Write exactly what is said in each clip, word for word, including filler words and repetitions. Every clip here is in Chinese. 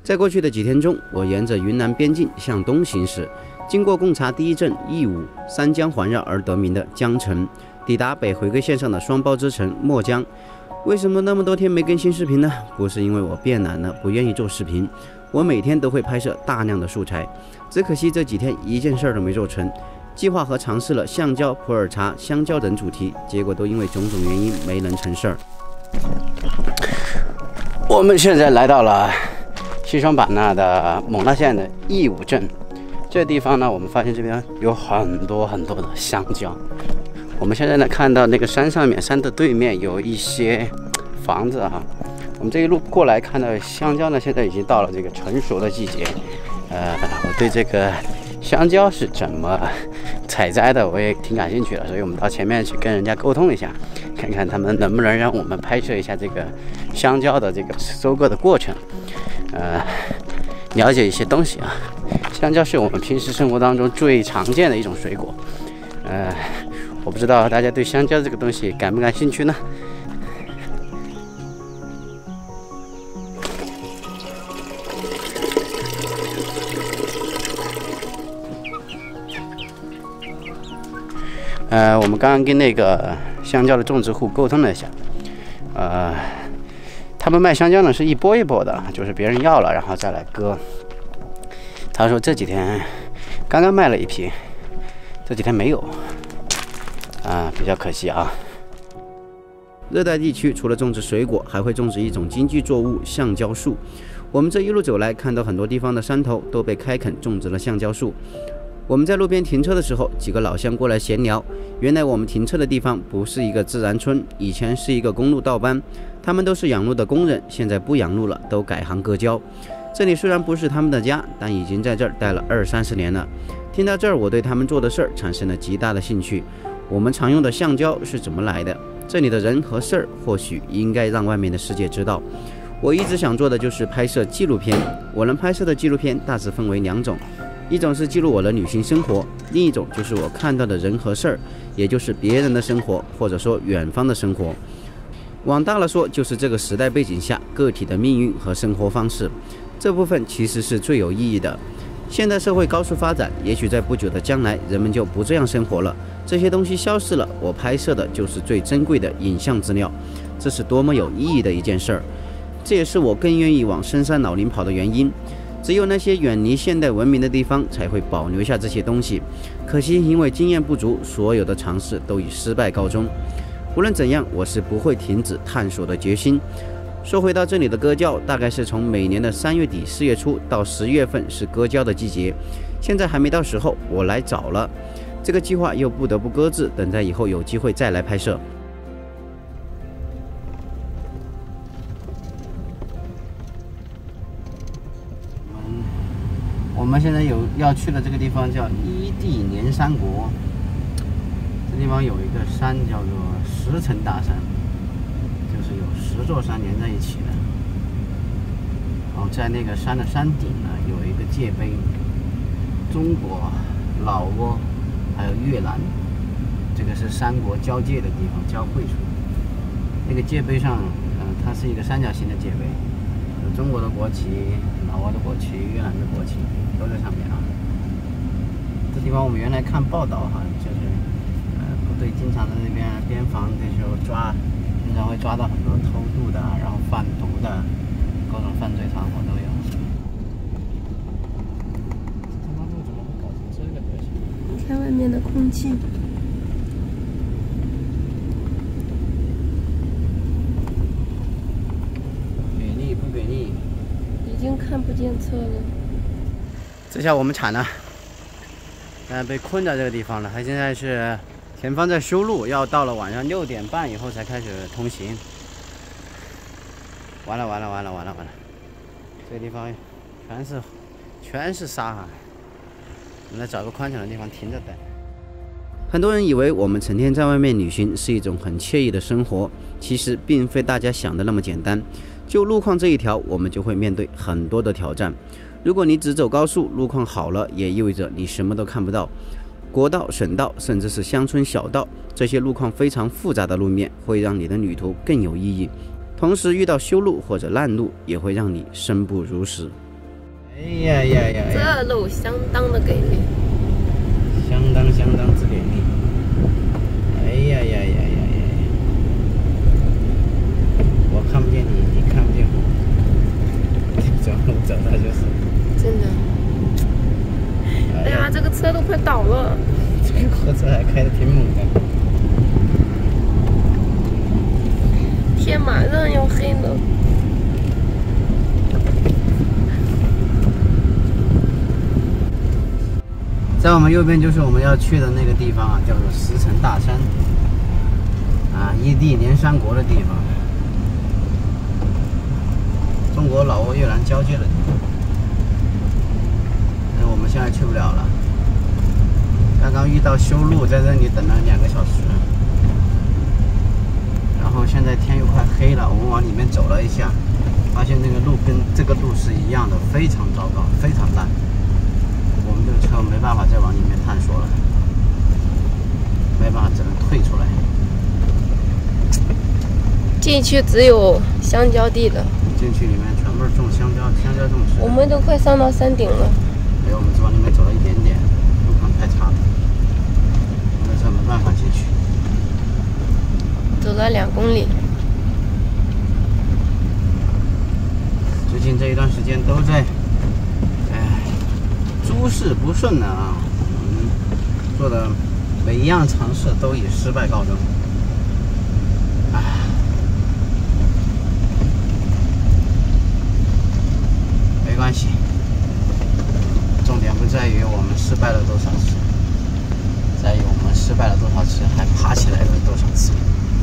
在过去的几天中，我沿着云南边境向东行驶，经过贡茶第一镇义乌、三江环绕而得名的江城，抵达北回归线上的双胞之城墨江。为什么那么多天没更新视频呢？不是因为我变懒了，不愿意做视频，我每天都会拍摄大量的素材，只可惜这几天一件事儿都没做成。计划和尝试了橡胶、普洱茶、香蕉等主题，结果都因为种种原因没能成事儿。我们现在来到了西双版纳的勐腊县的义乌镇，这地方呢，我们发现这边有很多很多的香蕉。我们现在呢看到那个山上面，山的对面有一些房子啊。我们这一路过来看到香蕉呢，现在已经到了这个成熟的季节。呃，我对这个香蕉是怎么采摘的，我也挺感兴趣的，所以我们到前面去跟人家沟通一下，看看他们能不能让我们拍摄一下这个香蕉的这个收割的过程，呃，了解一些东西啊。香蕉是我们平时生活当中最常见的一种水果，呃，我不知道大家对香蕉这个东西感不感兴趣呢？呃，我们刚刚跟那个香蕉的种植户沟通了一下，呃，他们卖香蕉呢是一波一波的，就是别人要了然后再来割。他说这几天刚刚卖了一批，这几天没有，啊、呃，比较可惜啊。热带地区除了种植水果，还会种植一种经济作物——橡胶树。我们这一路走来，看到很多地方的山头都被开垦种植了橡胶树。我们在路边停车的时候，几个老乡过来闲聊。原来我们停车的地方不是一个自然村，以前是一个公路道班，他们都是养路的工人，现在不养路了，都改行割胶。这里虽然不是他们的家，但已经在这儿待了二三十年了。听到这儿，我对他们做的事儿产生了极大的兴趣。我们常用的橡胶是怎么来的？这里的人和事儿，或许应该让外面的世界知道。我一直想做的就是拍摄纪录片。我能拍摄的纪录片大致分为两种。一种是记录我的旅行生活，另一种就是我看到的人和事儿，也就是别人的生活，或者说远方的生活。往大了说，就是这个时代背景下个体的命运和生活方式，这部分其实是最有意义的。现代社会高速发展，也许在不久的将来，人们就不这样生活了，这些东西消失了，我拍摄的就是最珍贵的影像资料，这是多么有意义的一件事儿。这也是我更愿意往深山老林跑的原因。只有那些远离现代文明的地方才会保留下这些东西，可惜因为经验不足，所有的尝试都以失败告终。无论怎样，我是不会停止探索的决心。说回到这里的割胶，大概是从每年的三月底四月初到十月份是割胶的季节，现在还没到时候，我来早了，这个计划又不得不搁置，等在以后有机会再来拍摄。我们现在有要去的这个地方叫伊地连山国，这地方有一个山叫做石城大山，就是有十座山连在一起的。然后在那个山的山顶呢，有一个界碑，中国、老挝还有越南，这个是三国交界的地方，交汇处。那个界碑上，呃，它是一个三角形的界碑，有中国的国旗、老挝的国旗、越南的国旗。都在上面啊！这地方我们原来看报道哈，就是呃部队经常在那边边防的时候抓，经常会抓到很多偷渡的，然后贩毒的，各种犯罪团伙都有。他妈路怎么会搞成这个德行？ 你看外面的空气， 给力不给力？ 已经看不见车了。 这下我们惨了，呃，被困在这个地方了。他现在是前方在修路，要到了晚上六点半以后才开始通行。完了完了完了完了完了，这个地方全是全是沙哈。我们来找个宽敞的地方停着等。很多人以为我们成天在外面旅行是一种很惬意的生活，其实并非大家想的那么简单。就路况这一条，我们就会面对很多的挑战。如果你只走高速，路况好了，也意味着你什么都看不到。国道、省道，甚至是乡村小道，这些路况非常复杂的路面，会让你的旅途更有意义。同时遇到修路或者烂路，也会让你生不如死。 哎呀呀呀！ 这路相当的给力， 相当相当之给力。哎呀呀呀呀呀！我看不见你，你看不见我，走走到就是。 真的。哎呀，这个车都快倒了。 这个货车还开得挺猛的。 天马上要黑了。 在我们右边就是我们要去的那个地方啊，叫做石城大山，啊，异地连三国的地方，中国老挝越南交界的地方。那我们现在去不了了，刚刚遇到修路，在这里等了两个小时，然后现在天又快黑了，我们往里面走了一下，发现那个路跟这个路是一样的，非常糟糕，非常烂。我们这个车没办法再往里面探索了，没办法，只能退出来。 进去只有香蕉地的。 进去里面全部是种香蕉，香蕉种植。 我们都快上到山顶了。 哎，我们只往里面走了一点点，路况太差了，我们这车没办法进去。 走了两公里。 最近这一段时间都在，哎。诸事不顺呢啊！我们做的每一样尝试都以失败告终。唉，没关系，重点不在于我们失败了多少次，在于我们失败了多少次，还爬起来了多少次。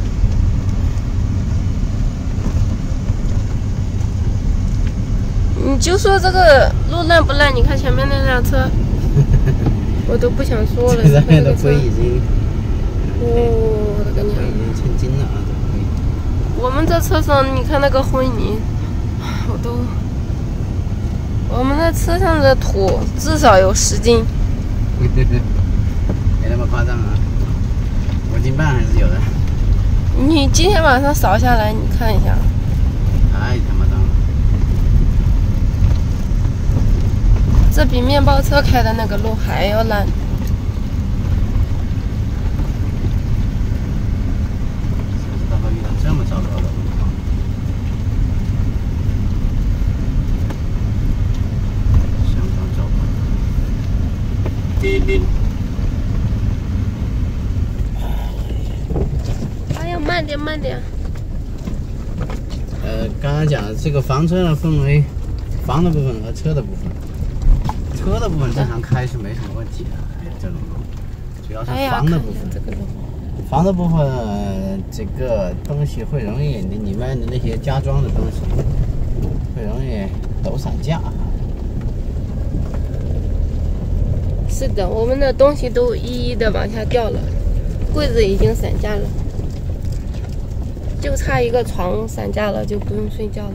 你就说这个路烂不烂？你看前面那辆车，我都不想说了。 这上面的灰已经， 哦，我的个娘！ 已经成精了啊！这灰。 我们这车上，你看那个灰泥，我都，我们的车上的土至少有十斤。 没那么夸张啊，五斤半还是有的。 你今天晚上扫下来，你看一下。 太他妈脏了。 这比面包车开的那个路还要烂。 谁知道会遇到这么糟糕的路况？相当糟糕。哎呀，慢点，慢点。 呃，刚刚讲这个房车呢，分为房的部分和车的部分。车的部分正常开是没什么问题的，哎，这种路，主要是房的部分。 这个路， 房的部分、呃，这个东西会容易，你里面的那些加装的东西会容易抖散架。 是的，我们的东西都一一的往下掉了，柜子已经散架了，就差一个床散架了，就不用睡觉了。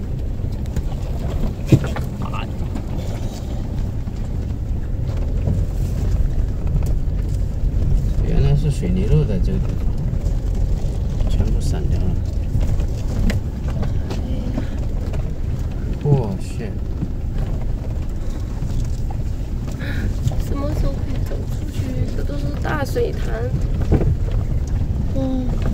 是水泥路的这个地方，全部散掉了。哇塞！ 什么时候可以走出去？这都是大水潭。嗯。